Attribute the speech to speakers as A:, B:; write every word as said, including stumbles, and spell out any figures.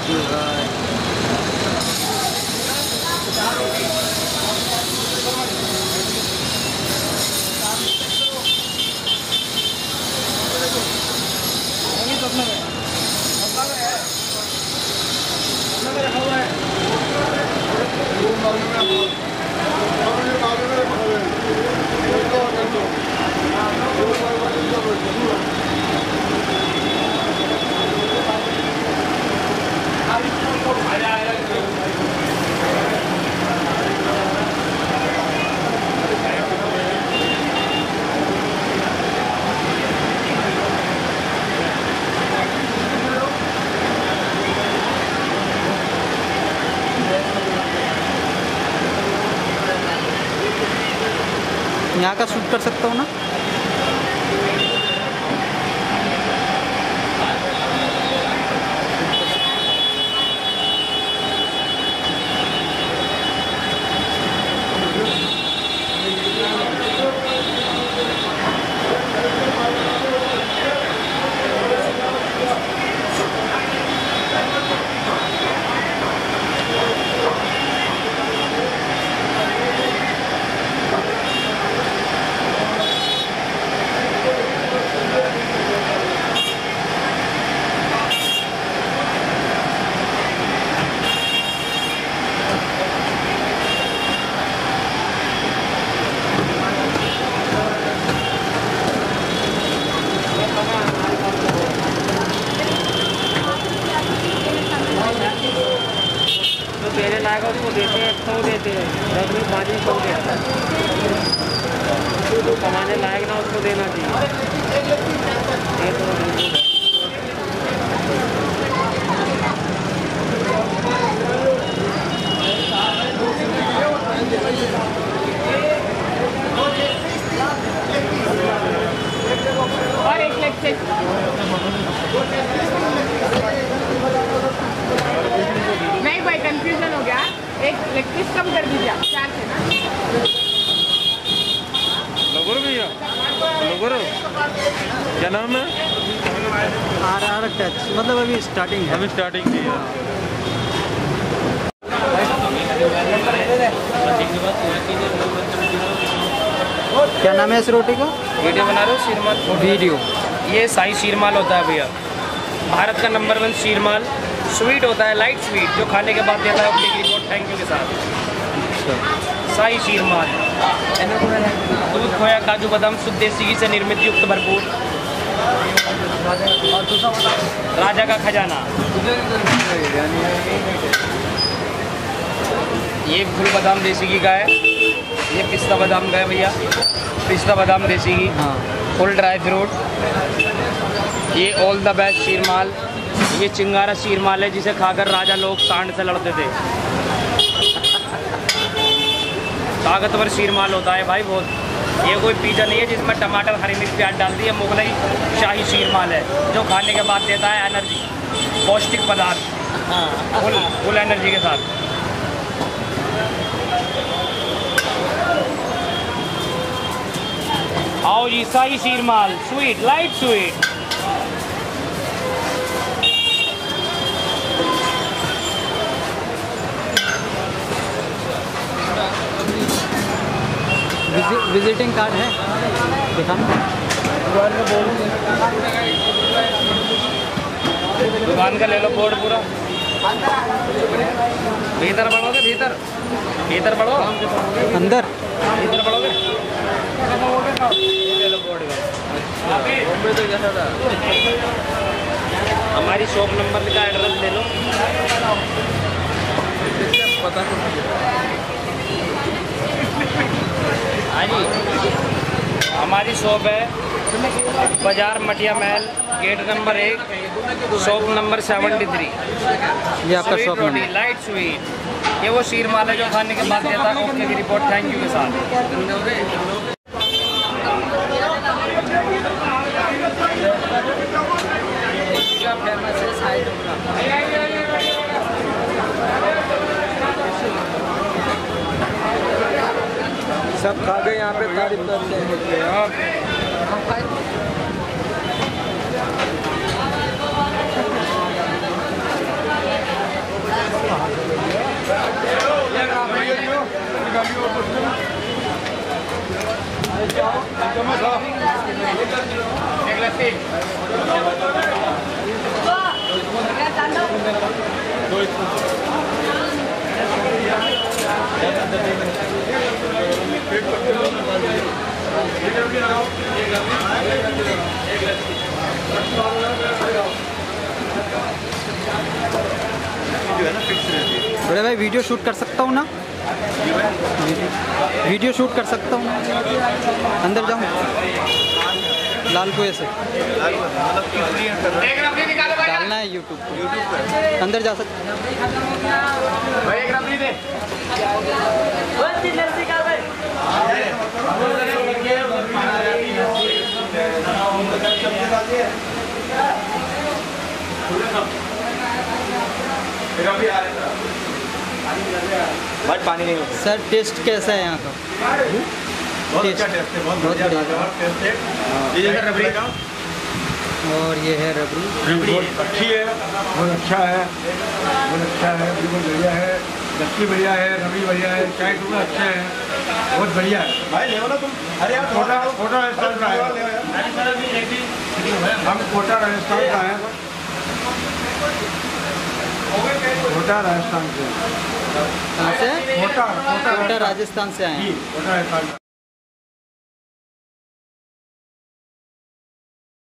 A: You भाई। यहाँ का शूट कर सकता हूँ ना?
B: मेरे लायक उसको देते हैं, सौ देते हैं, दस में पाँच में सौ देता है। तो कमाने लायक ना उसको देना चाहिए। ये तो और एक लेग से नहीं भाई, कंफ्यूजन हो गया। एक लेग पीस कम कर दीजिए, चार से ना।
C: लोगों भैया, लोगों क्या नाम है?
A: आर आर टच, मतलब अभी स्टार्टिंग है।
C: अभी स्टार्टिंग की है।
A: क्या नाम है इस रोटी का?
B: वीडियो बना रहे हो? शीरमाल
A: वीडियो।
B: ये शाही शीरमाल होता है भैया, भारत का नंबर वन शीरमाल। स्वीट होता है, लाइट स्वीट, जो खाने के बाद देता है अपनी रिपोर्ट थैंक यू के साथ। शाही शीरमाल, दूध, खोया, काजू, बादाम, शुद्ध देसी घी से निर्मित, युक्त भरपूर। राजा का खजाना। ये फुल बादाम देसी घी का है। ये पिस्ता बादाम का है भैया, पिस्ता बादाम देसी घी।
A: हाँ।
B: Full dry fruit. ये ऑल द बेस्ट शीरमाल। ये चिंगारा शीरमाल है, जिसे खाकर राजा लोग सांड से लड़ते थे। ताकतवर शीरमाल होता है भाई बहुत। ये कोई पिज़्ज़ा नहीं है जिसमें टमाटर, हरी मिर्च, प्याज डाल दिए। मुगलई शाही शीरमाल है, जो खाने के बाद देता है एनर्जी, पौष्टिक पदार्थ, फुल फुल एनर्जी के साथ। आओ जी, शाही sheermal, sweet, light sweet.
A: Visiting card है, दिखाना।
B: दुकान का ले लो बोर्ड पूरा। भीतर बढ़ोगे, भीतर भीतर बढ़ो,
A: अंदर
B: भीतर बढ़ोगे। ले लो बोर्ड का। हमारी शॉप नंबर का एड्रेस ले लो। पता हाँ जी, हमारी शॉप है बाजार मटिया महल, गेट नंबर एक, शॉप नंबर सेवेंटी थ्री।
A: ये आपका शॉप
B: रोटी, लाइट स्वीट। ये वो शीरमाल है जो खाने के बाद देता है ओके की रिपोर्ट थैंक यू के साथ।
D: सब खा गए यहाँ पे, तारीफ करते हैं।
A: बड़े भाई वीडियो शूट कर सकता हूँ ना? वीडियो शूट कर सकता हूँ? अंदर जाऊँ लाल कुएं से डालना है यूट्यूब पे, अंदर जा सकते
E: भाई पानी नहीं होता
A: सर। टेस्ट कैसा है यहाँ का?
E: बहुत अच्छा टेस्ट है, बहुत
A: बहुत
E: बढ़िया
A: बढ़िया।
E: टेस्ट है। ये जैसा रबड़ी का
A: और ये है रबड़ी।
E: बहुत अच्छी है, बहुत अच्छा है, बहुत अच्छा है, बिल्कुल बढ़िया है। लस्सी बढ़िया है, रबड़ी बढ़िया है, चाय टूका अच्छा है, बहुत बढ़िया है। भाई ले ना तुम। अरे यार कोटा कोटा राजस्थान का है, हम कोटा राजस्थान का है, कोटा राजस्थान से।
A: कहाँ से?
E: कोटा कोटा
A: कोटा राजस्थान से आए हैं।
E: कोटा राजस्थान का।